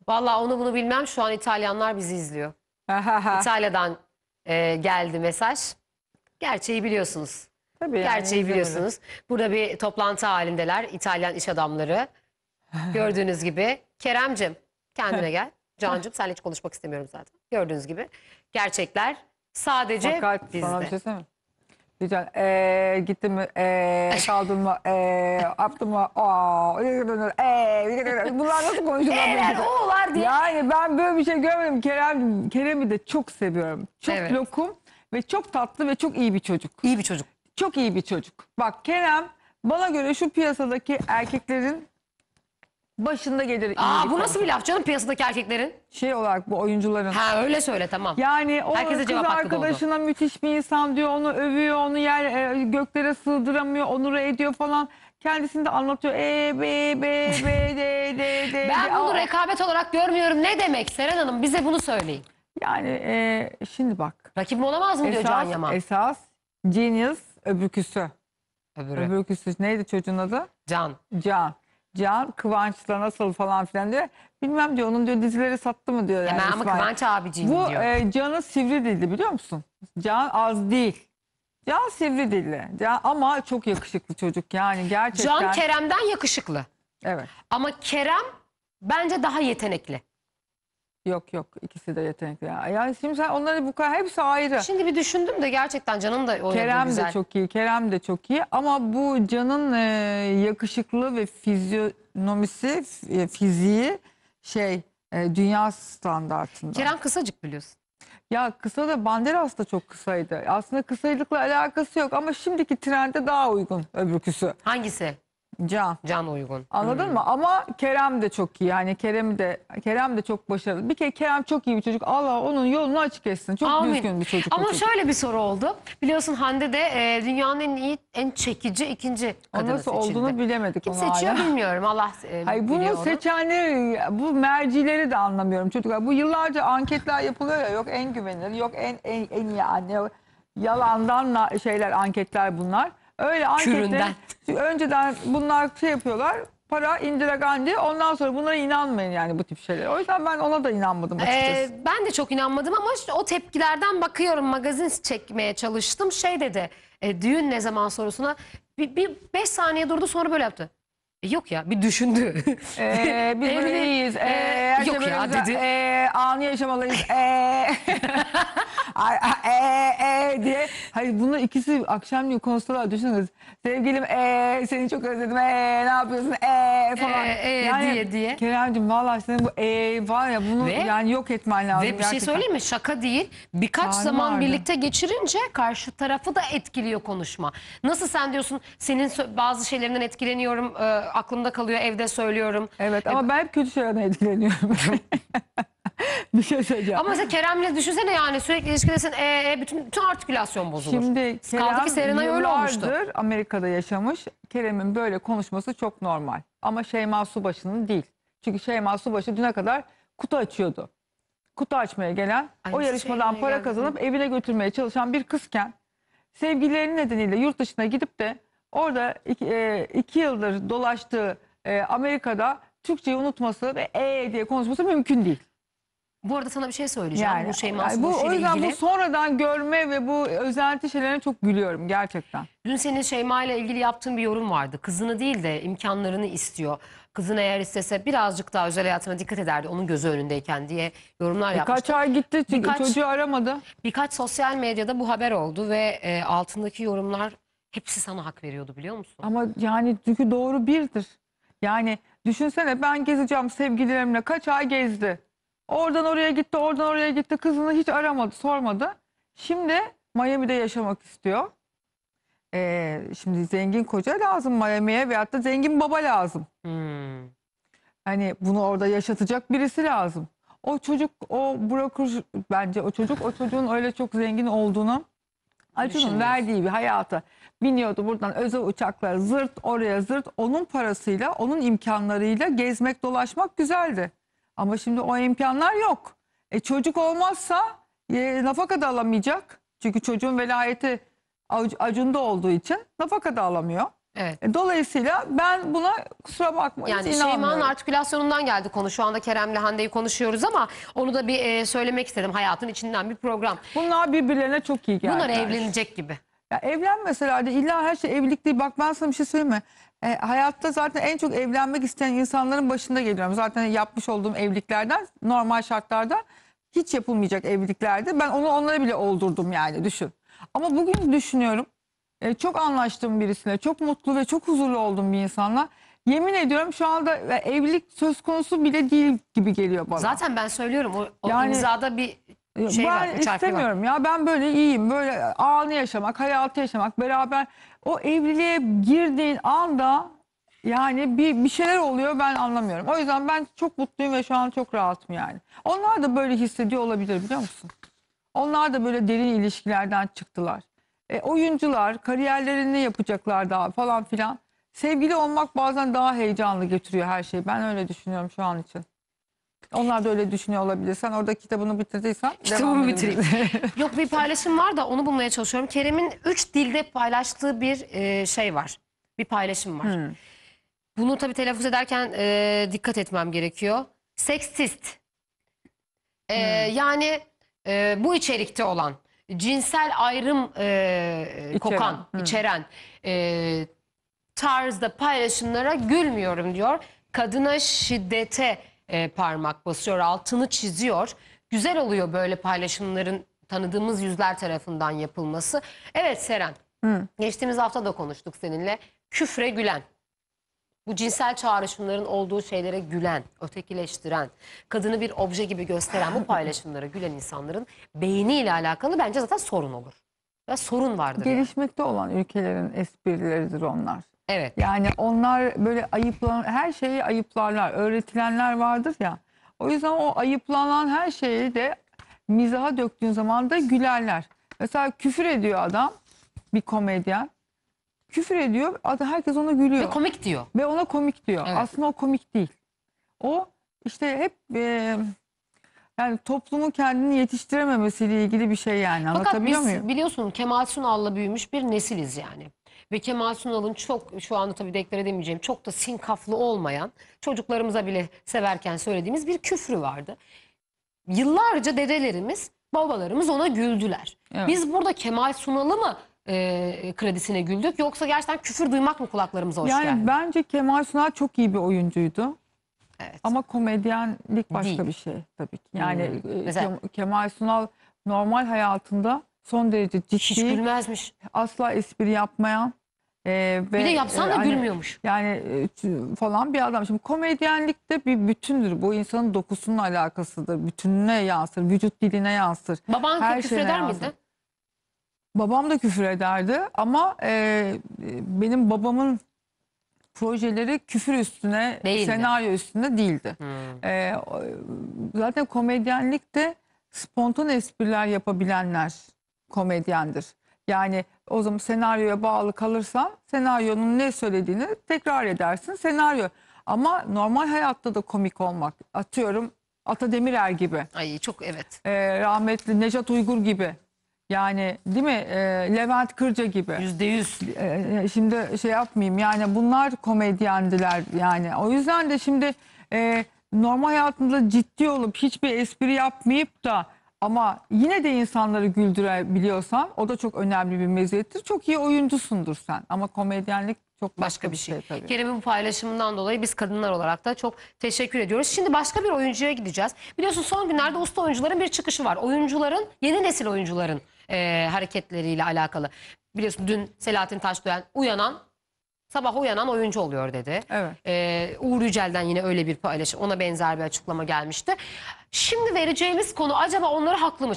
Vallahi onu bunu bilmem. Şu an İtalyanlar bizi izliyor. İtalya'dan geldi mesaj. Gerçeği biliyorsunuz. Tabii yani, Gerçeği biliyorsunuz. Burada bir toplantı halindeler İtalyan iş adamları. Gördüğünüz gibi. Keremcim kendine gel. Cancım seninle hiç konuşmak istemiyorum zaten. Gördüğünüz gibi. Gerçekler sadece Fakat sana bir bizde. şey söyleyeyim mi? Diyeceksin gittin mi, kaldın mı, yaptın mı, bunlar nasıl konuşuyorlar? Oğlar diye. Yani ben böyle bir şey görmedim. Kerem'i de çok seviyorum. Çok Evet. lokum ve çok tatlı ve çok iyi bir çocuk. İyi bir çocuk. Çok iyi bir çocuk. Bak Kerem bana göre şu piyasadaki erkeklerin başında gelir. Aa, bu nasıl bir laf canım piyasadaki erkeklerin? Şey olarak bu oyuncuların. Ha öyle söyle tamam. Yani o Herkese kız cevap hakkı arkadaşına müthiş bir insan diyor, onu övüyor, onu göklere sığdıramıyor, onuru ediyor falan. Kendisini de anlatıyor. De. Ben bunu rekabet olarak görmüyorum. Ne demek Seren Hanım? Bize bunu söyleyin. Yani şimdi bak. Rakibim olamaz mı diyor Can Yaman. Esas genius öbürküsü. Öbürü. Öbürküsü neydi çocuğun adı? Can. Can Kıvanç'la nasıl falan filan diyor. Bilmem diyor, onun diyor dizileri sattı mı diyor. Yani Ama İsmail. Kıvanç abiciğim Bu diyor. Can'ın sivri dilli biliyor musun? Can az değil. Can sivri dilli. Ama çok yakışıklı çocuk yani gerçekten. Can Kerem'den yakışıklı. Evet. Ama Kerem bence daha yetenekli. Yok ikisi de yetenekli. Yani şimdi sen onları bu kadar hepsi ayrı. Şimdi bir düşündüm de gerçekten Can'ın da oynadığı Kerem güzel. de çok iyi. Kerem de çok iyi. Ama bu Can'ın yakışıklı ve fizyonomisi, fiziği dünya standartında. Kerem kısacık biliyorsun. Ya kısa da Banderas da çok kısaydı. Aslında kısaylıkla alakası yok ama şimdiki trende daha uygun öbürküsü. Hangisi? Can. Can uygun. Anladın mı? Ama Kerem de çok iyi. Yani Kerem de çok başarılı. Bir kere Kerem çok iyi bir çocuk. Allah onun yolunu açık etsin. Çok Amin. düzgün bir çocuk. Ama çocuk. şöyle bir soru oldu. Biliyorsun Hande de dünyanın en iyi, en çekici ikinci O kadını nasıl seçildi. olduğunu bilemedik. Kim onu seçiyor hala. bilmiyorum. Allah Hayır, biliyor bunu onu. seçenleri, bu mercileri de anlamıyorum çocuklar. Bu yıllarca anketler yapılıyor ya. Yok en güvenilir, yok en iyi anne. Yok. Yalandan anketler bunlar. Öyle anketler. Küründen. Önceden bunlar yapıyorlar. Para Indira Gandhi. Ondan sonra bunlara inanmayın yani bu tip şeyler. O yüzden ben ona da inanmadım açıkçası. Ben de çok inanmadım ama işte o tepkilerden bakıyorum, magazin çekmeye çalıştım. Şey dedi, düğün ne zaman sorusuna bir 5 saniye durdu, sonra böyle yaptı. Yok ya, bir düşündü. Biz böyle iyiyiz. Her şey yok böyle ya güzel. dedi. Anı yaşamalıyız. Diye. Hayır, bunlar ikisi akşamleyin konuştular. Düşünün. Sevgilim seni çok özledim. Ne yapıyorsun? Falan. Diye. Kerem'cim vallahi senin bu var ya bunu yani yok etmen lazım. Ve bir şey gerçekten. söyleyeyim mi? Şaka değil. Birkaç Karnı zaman vardı. birlikte geçirince karşı tarafı da etkiliyor konuşma. Nasıl sen diyorsun, senin bazı şeylerinden etkileniyorum, aklımda kalıyor, evde söylüyorum. Evet ama ben hep kötü şeylerden etkileniyorum. Bir şey söyleyeceğim. Ama mesela Kerem'le düşünsene, yani sürekli ilişkidesin, bütün artikülasyon bozulur. Şimdi Kaldı ki Serenay öyle olmuştu. yıllardır Amerika'da yaşamış. Kerem'in böyle konuşması çok normal. Ama Şeyma Subaşı'nın değil. Çünkü Şeyma Subaşı düne kadar kutu açıyordu. Kutu açmaya gelen, o yarışmadan Şeyma'ya para geldi. kazanıp evine götürmeye çalışan bir kızken sevgilileri nedeniyle yurt dışına gidip de orada 2 yıldır dolaştığı Amerika'da Türkçeyi unutması ve diye konuşması mümkün değil. Bu arada sana bir şey söyleyeceğim. Bu Şeyma o Subaşı ile yüzden ilgili. bu sonradan görme ve bu özenti şeylerine çok gülüyorum gerçekten. Dün senin Şeyma ile ilgili yaptığın bir yorum vardı. Kızını değil de imkanlarını istiyor. Kızını eğer istese birazcık daha özel hayatına dikkat ederdi onun gözü önündeyken diye yorumlar yapmıştı. Kaç ay gitti çocuğu aramadı. Birkaç sosyal medyada bu haber oldu ve altındaki yorumlar hepsi sana hak veriyordu, biliyor musun? Ama yani çünkü doğru birdir. Yani düşünsene, ben gezeceğim sevgililerimle, kaç ay gezdi. Oradan oraya gitti, oradan oraya gitti. Kızını hiç aramadı, sormadı. Şimdi Miami'de yaşamak istiyor. Şimdi zengin koca lazım Miami'ye veyahut da zengin baba lazım. Hani bunu orada yaşatacak birisi lazım. O çocuk bırakır bence, o çocuğun öyle çok zengin olduğunu, Acun'un verdiği bir hayata biniyordu buradan özel uçaklar, zırt oraya zırt, onun parasıyla, onun imkanlarıyla gezmek dolaşmak güzeldi. Ama şimdi o imkanlar yok. Çocuk olmazsa nafaka da alamayacak. Çünkü çocuğun velayeti Acun'da olduğu için nafaka da alamıyor. Evet. Dolayısıyla ben buna kusura bakmayın, Yani hiç Şeyma'nın inanmıyorum. artikülasyonundan geldi konu. Şu anda Kerem'le Hande'yi konuşuyoruz ama onu da bir söylemek istedim. Hayatın içinden bir program. Bunlar birbirlerine çok iyi geldiler. Bunlar evlenecek gibi. Ya evlenmeseler de illa her şey evlilik değil. Bak ben sana bir şey söyleyeyim mi? Hayatta zaten en çok evlenmek isteyen insanların başında geliyorum. Zaten yapmış olduğum evliliklerden normal şartlarda hiç yapılmayacak evliliklerde ben onlara bile oldurdum yani, düşün. Ama bugün düşünüyorum, çok anlaştığım birisine, çok mutlu ve çok huzurlu olduğum bir insanla, yemin ediyorum şu anda evlilik söz konusu bile değil gibi geliyor bana. Zaten ben söylüyorum o Yani- imzada bir şey var. Ben 3 harfli var. istemiyorum ya, ben böyle iyiyim, böyle anı yaşamak, hayatı yaşamak, beraber o evliliğe girdiğin anda yani bir şeyler oluyor, ben anlamıyorum. O yüzden ben çok mutluyum ve şu an çok rahatım yani. Onlar da böyle hissediyor olabilir, biliyor musun? Onlar da böyle derin ilişkilerden çıktılar. Oyuncular kariyerlerini yapacaklar daha falan filan. Sevgili olmak bazen daha heyecanlı getiriyor her şeyi. Ben öyle düşünüyorum şu an için. Onlar da öyle düşünüyor olabilir. Sen orada kitabını bitirdiysen devam Kitabımı edelim. bitireyim. Yok, bir paylaşım var da onu bulmaya çalışıyorum. Kerem'in 3 dilde paylaştığı bir şey var. Bir paylaşım var. Bunu tabii telaffuz ederken dikkat etmem gerekiyor. Seksist. Yani bu içerikte olan, cinsel ayrım kokan, içeren tarzda paylaşımlara gülmüyorum diyor. Kadına şiddete parmak basıyor, altını çiziyor. Güzel oluyor böyle paylaşımların tanıdığımız yüzler tarafından yapılması. Evet Seren, geçtiğimiz hafta da konuştuk seninle. Küfre gülen, bu cinsel çağrışımların olduğu şeylere gülen, ötekileştiren, kadını bir obje gibi gösteren bu paylaşımlara gülen insanların beyniyle alakalı bence zaten sorun olur. Ve sorun vardır. Yani. Gelişmekte olan ülkelerin esprileridir onlar. Evet. Yani onlar böyle her şeyi ayıplarlar. Öğretilenler vardır ya. O yüzden o ayıplanan her şeyi de mizaha döktüğün zaman da gülerler. Mesela küfür ediyor adam, bir komedyen. Küfür ediyor, herkes ona gülüyor. Ve komik diyor. Ve ona komik diyor. Evet. Aslında o komik değil. O işte hep yani toplumun kendini yetiştirememesiyle ilgili bir şey yani. Fakat Anlatabiliyor biz muyum? biliyorsun Kemal Sunal'la büyümüş bir nesiliz yani. Ve Kemal Sunal'ın çok, şu anda tabii deklar edemeyeceğim, çok da sinkaflı olmayan, çocuklarımıza bile severken söylediğimiz bir küfrü vardı. Yıllarca dedelerimiz, babalarımız ona güldüler. Evet. Biz burada Kemal Sunal'ı mı kredisine güldük, yoksa gerçekten küfür duymak mı kulaklarımıza hoş Yani geldi? bence Kemal Sunal çok iyi bir oyuncuydu. Evet. Ama komedyenlik başka Değil. bir şey tabii ki. Yani Mesela- Kemal Sunal normal hayatında son derece Hiç ciddi, gülmezmiş. asla espri yapmayan ve Bir de yapsan da hani gülmüyormuş. yani falan bir adam. Şimdi komedyenlik de bir bütündür. Bu insanın dokusunun alakasıdır. Bütününe yansır, vücut diline yansır. Baban Her küfür şeyine eder yansır. miydi? Babam da küfür ederdi ama benim babamın projeleri küfür üstüne, Değildi. senaryo üstüne değildi. Zaten komedyenlik de spontan espriler yapabilenler komedyendir. Yani o zaman senaryoya bağlı kalırsan senaryonun ne söylediğini tekrar edersin, senaryo. Ama normal hayatta da komik olmak, atıyorum Ata Demirer gibi, Ay çok evet. rahmetli Nejat Uygur gibi, yani değil mi, Levent Kırca gibi. %100. Şimdi şey yapmayayım yani, bunlar komedyendiler yani. O yüzden de şimdi normal hayatında ciddi olup hiçbir espri yapmayıp da ama yine de insanları güldürebiliyorsan o da çok önemli bir meziyettir. Çok iyi oyuncusundur sen ama komedyenlik çok Başka bir şey. tabii. Kerem'in bu paylaşımından dolayı biz kadınlar olarak da çok teşekkür ediyoruz. Şimdi başka bir oyuncuya gideceğiz. Biliyorsun son günlerde usta oyuncuların bir çıkışı var. Oyuncuların, yeni nesil oyuncuların hareketleriyle alakalı. Biliyorsun dün Selahattin Taşdöğen sabah uyanan oyuncu oluyor dedi. Evet. Uğur Yücel'den yine öyle bir paylaşım, ona benzer bir açıklama gelmişti. Şimdi vereceğimiz konu, acaba onları haklı mı